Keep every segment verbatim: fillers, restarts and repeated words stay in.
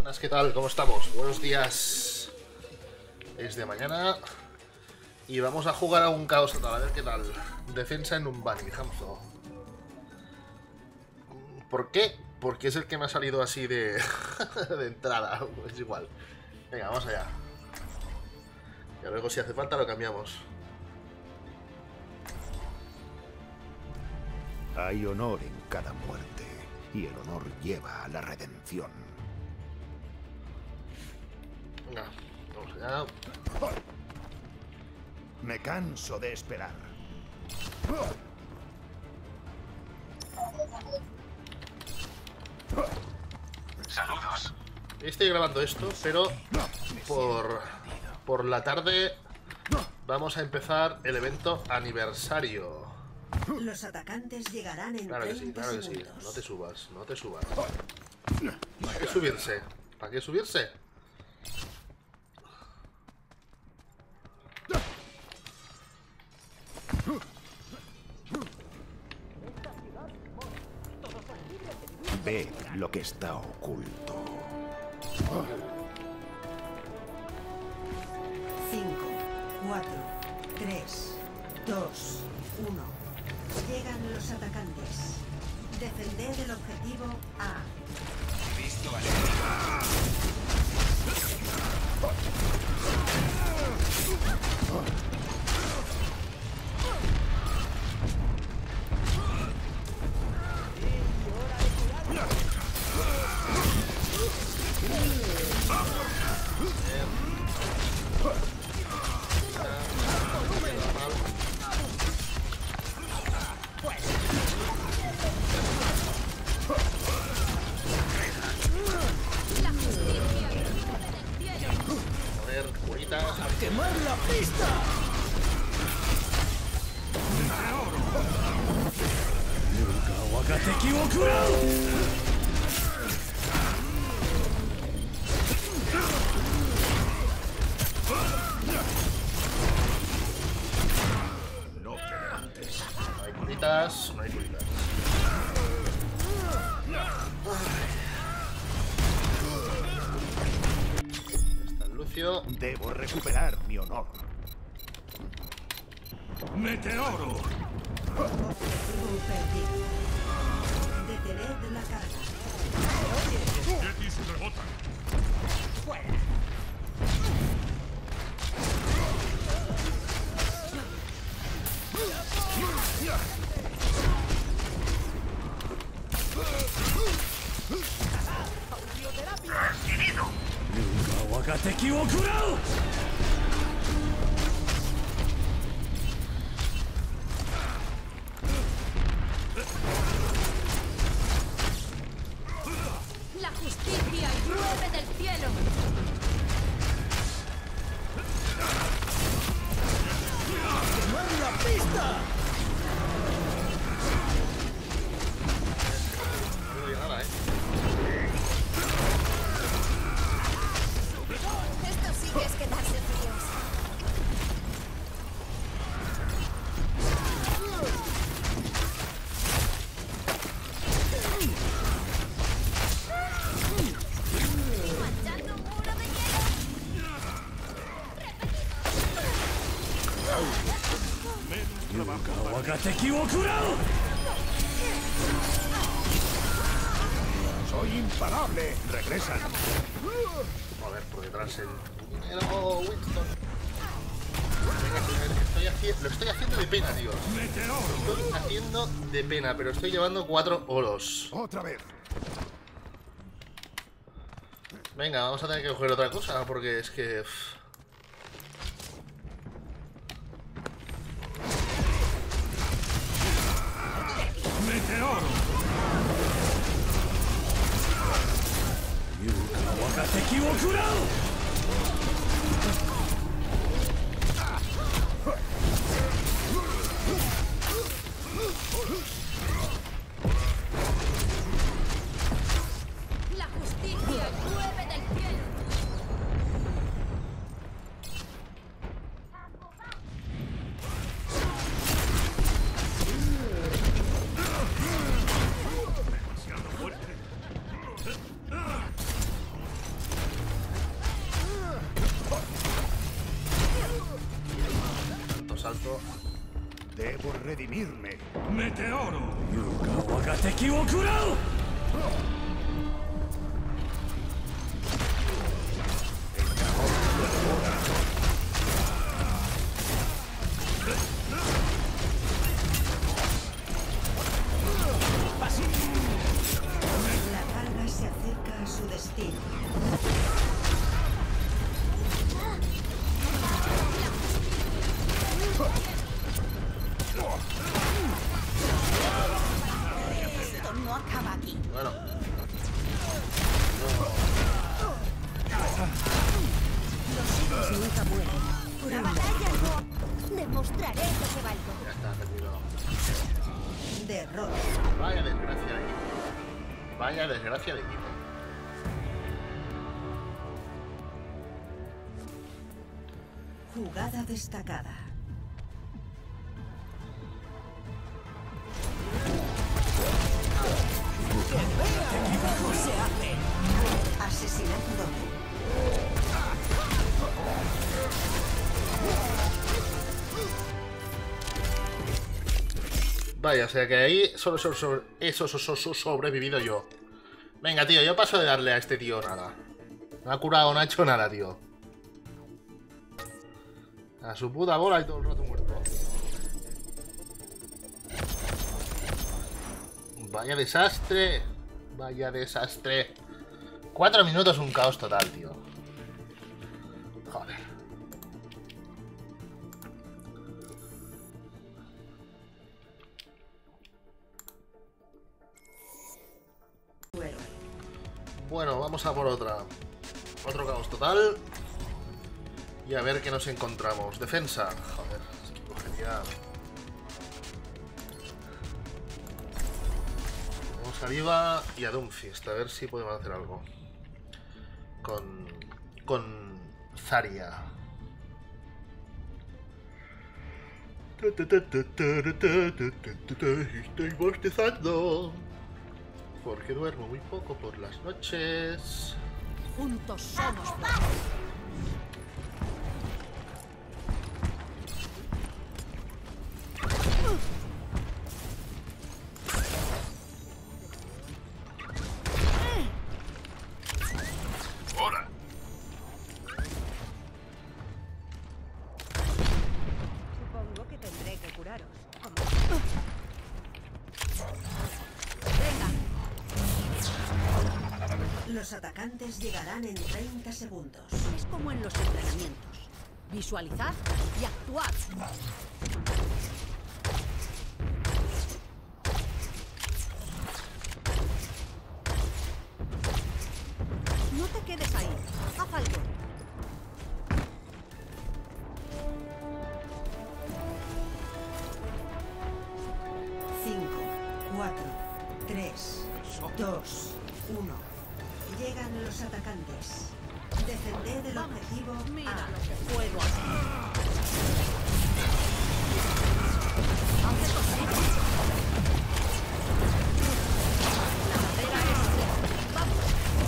Buenas, ¿qué tal? ¿Cómo estamos? Buenos días. Es de mañana y vamos a jugar a un caos total, a ver qué tal. Defensa en un Bunny, Hamzo. ¿Por qué? Porque es el que me ha salido así de, de entrada. Es igual. Venga, vamos allá. Y luego si hace falta lo cambiamos. Hay honor en cada muerte, y el honor lleva a la redención. Venga, vamos allá. Me canso de esperar. Saludos. Estoy grabando esto, pero por, por la tarde vamos a empezar el evento aniversario. Los atacantes llegarán en Claro que sí, treinta claro que sí. segundos. No te subas, no te subas. ¿Para qué subirse? ¿Para qué subirse? Ve lo que está oculto. cinco, cuatro, tres, dos, uno. Llegan los atacantes. Defender el objetivo A. Visto al enemigo. Joder, curitas. ¡Quemar la pista! ¡Nunca Wakateki wo kurau! No te levantes. No hay curitas, no hay curitas. Está el Lucio. Debo recuperar mi honor. ¡Meteoro! Objetivo perdido. Detened la carga. ¡Yetis rebotan! ¡Nunca Wakateki wo kurau! La justicia llueve del cielo. ¡Quemar la pista! No digo nada, eh. Esto sí que es quedarse fríos. Manchando un muro de hielo. ¡Nunca Wakateki wo kurau! Soy imparable. Regresan. Joder, por detrás el dinero, Winston. Venga, que estoy haciendo, lo estoy haciendo de pena, tío. ¡Meteoro! Estoy haciendo de pena, pero estoy llevando cuatro oros. Otra vez. Venga, vamos a tener que coger otra cosa, porque es que... uff. ¡Meteoro! ¡Nunca Wakateki wo kurau! La justicia llueve del cielo. redimirme. Meteoro. Yuga wagateki wo kurao. La carga se acerca a su destino. Esto no acaba aquí. Bueno, Los héroes nunca mueren. La batalla no. Demostraré lo que valgo. ya está, terminado. Derrota. Vaya desgracia de equipo. Vaya desgracia de equipo. Jugada destacada. ¿Cómo se hace? Asesinato doble. Vaya, o sea que ahí solo so- so- eso so- so- so- sobrevivido yo. Venga, tío, yo paso de darle a este tío nada. No ha curado, no ha hecho nada, tío. A su puta bola y todo el rato muerto. Vaya desastre. Vaya desastre. Cuatro minutos, un caos total, tío. Joder. Héroe. Bueno, vamos a por otra. Otro caos total. Y a ver qué nos encontramos. Defensa. Joder, es que cogería... Vamos arriba y a Doomfist. A ver si podemos hacer algo. Con... Con... Zarya. Estoy bostezando. Porque duermo muy poco por las noches. Juntos somos. ¡Hora! Supongo que tendré que curaros. Los atacantes llegarán en treinta segundos. Es como en los entrenamientos. Visualizad y actuad. No te quedes ahí. Haz algo. cinco, cuatro, tres, dos, uno. Llegan los atacantes. Defended el objetivo Mira A. lo que puedo hacer. Hace cositas. La madera es... ¡Vamos!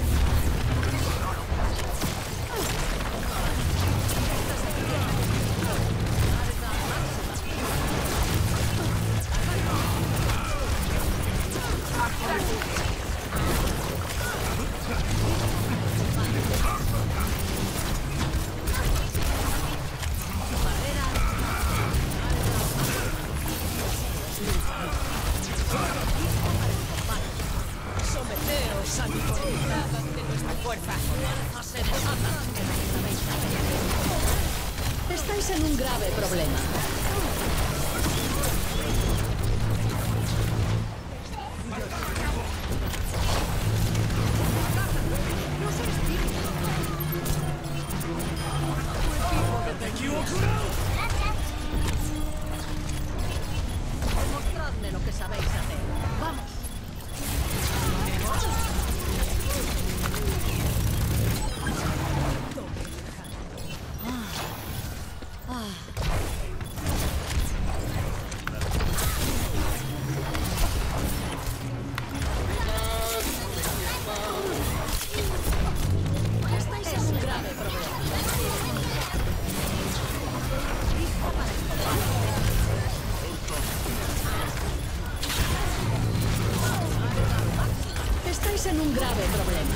Someteos a mi voluntad ante nuestra fuerza. Fuerza se desata. Estáis en un grave problema. No se espíritu. Demostradme lo que sabéis hacer. ¡Vamos! Estáis en un grave problema.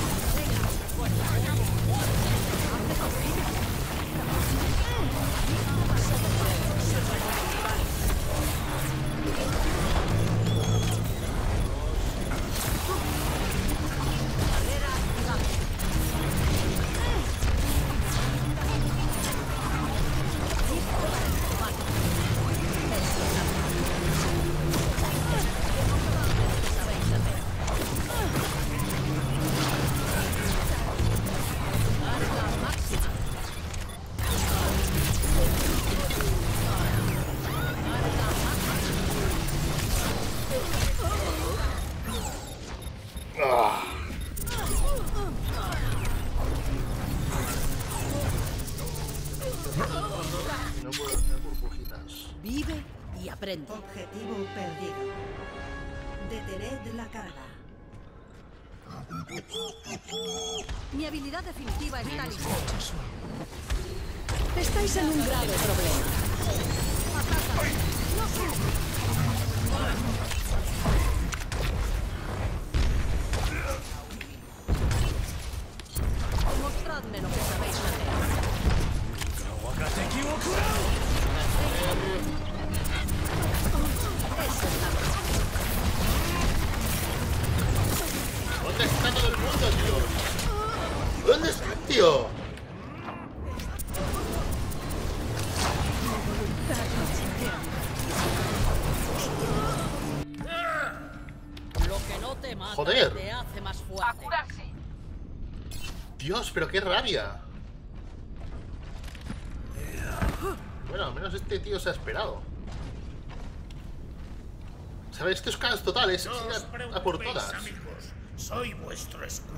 No puedo hacer burbujitas. Vive y aprende. Objetivo perdido. Detened la carga. Mi habilidad definitiva está lista. Estáis en un grave problema. Demostradme lo que sabéis hacer. ¿Dónde está todo el mundo, tío? ¿Dónde está, tío? Lo que no te mata Joder. te hace más fuerte. Dios, pero qué rabia. Bueno, al menos este tío se ha esperado. ¿Sabes? Estos caos totales, No os es ir a, a por preocupéis, todas. amigos. Soy vuestro escudo.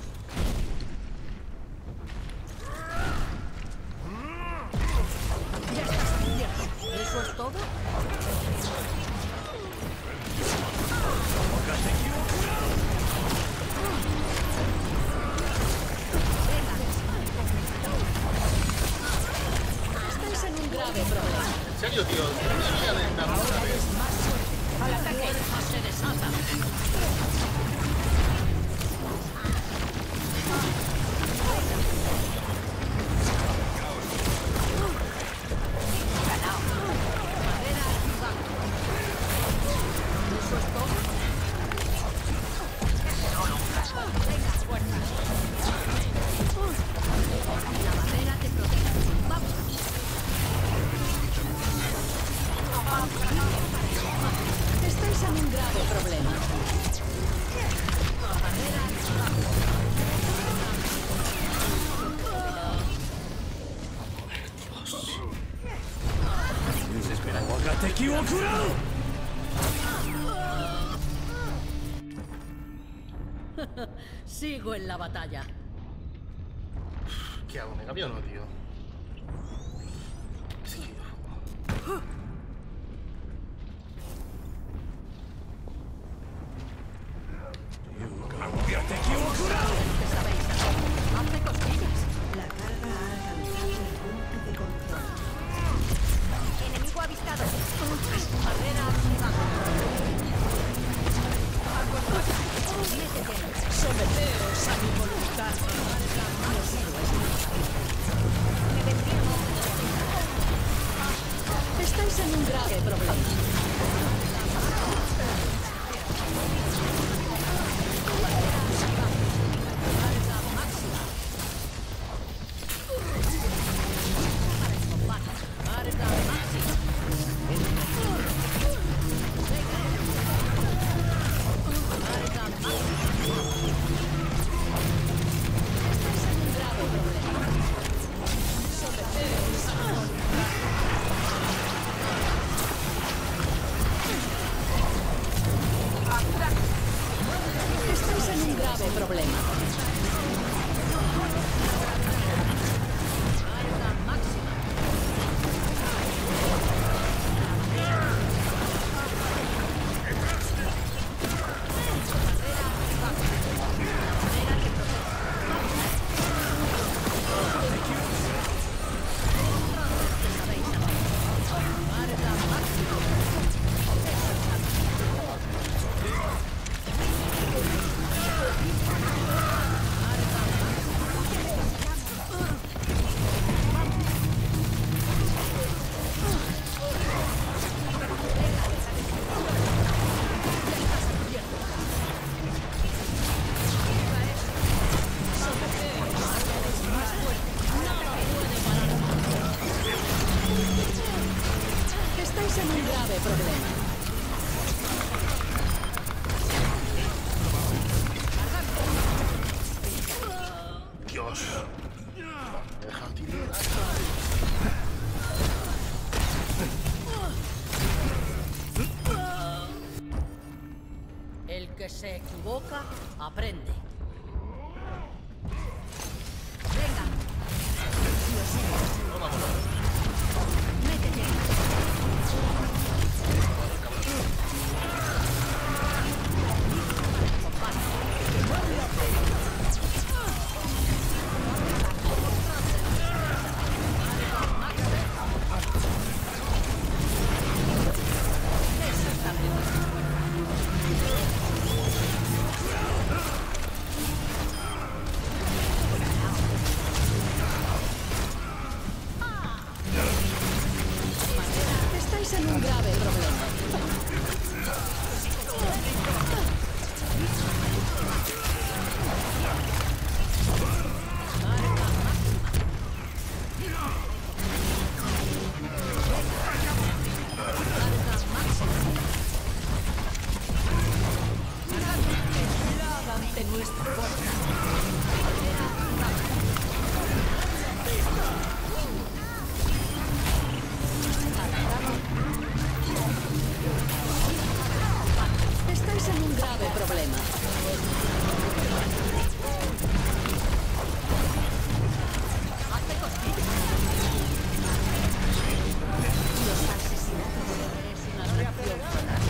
¿Eso es todo? Estáis en un grave problema. En serio, tío, debería de dar una vez. Al ataque. Se desata. La barrera te protege. Vamos. Estáis en un grave problema. Sigo en la batalla. ¿Qué hago? ¿Me cambio o no, tío? Sí. Hazte cosquillas. La carga ha alcanzado el punto de control. Enemigo avistado. Barrera activada. Someteos a mi voluntad. Los héroes Me vendría. estáis en un grave problema. Estáis en un grave problema. que se equivoca, aprende. Venga. Lo sé. Métete. Estáis en un grave problema. Ante nuestra fuerza. Estáis en un grave problema. Hazte cosquillas. Los asesinatos Es una reacción fatal.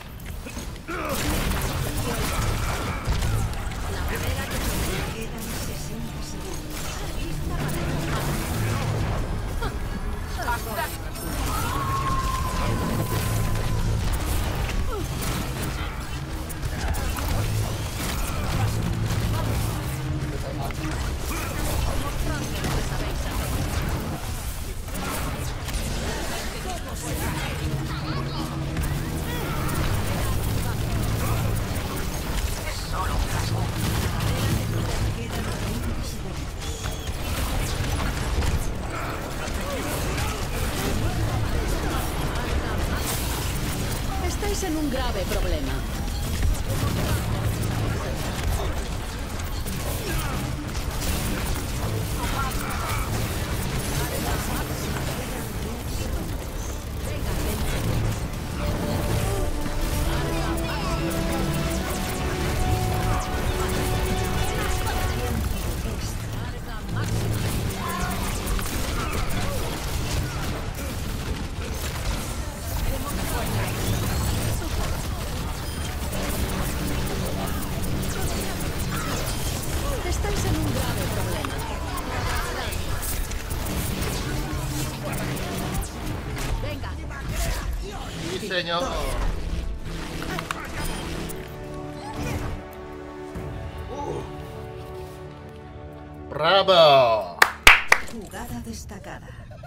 La manera que se quedan sesenta segundos. Estáis en un grave problema. Estáis en un grave problema. Venga. Sí, señor. Uh. ¡Bravo! Jugada destacada.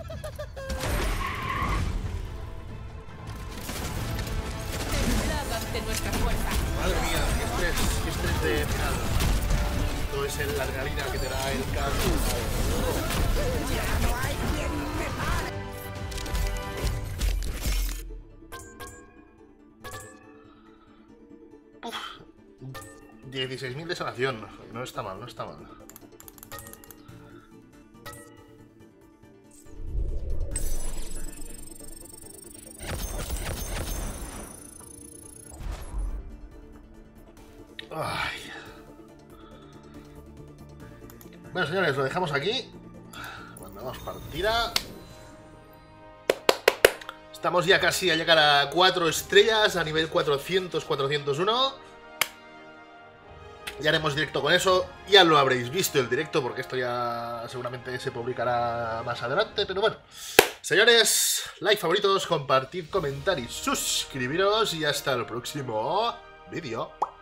Temblad ante nuestra fuerza. Madre mía, qué estrés, qué estrés de final. Esto es el adrenalina que te da el caldo. dieciséis mil de sanación. No está mal, no está mal. Ay. Bueno, señores, lo dejamos aquí. Mandamos partida. Estamos ya casi a llegar a cuatro estrellas, a nivel cuatrocientos, cuatrocientos uno. Ya haremos directo con eso. Ya lo habréis visto el directo, porque esto ya seguramente se publicará más adelante. Pero bueno, señores, like, favoritos, compartid, comentar y suscribiros. Y hasta el próximo vídeo.